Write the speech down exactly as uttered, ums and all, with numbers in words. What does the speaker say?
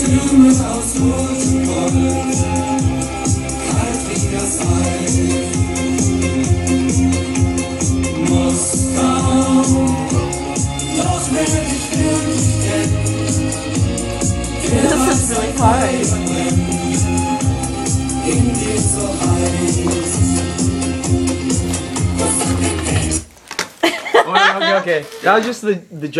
Blumen aus rotem Gold, heiliger Zeit. Moskau, doch wer dich wirklich kennt, der This is really hard. in dir so heiß. Okay, okay, okay. That was just the the.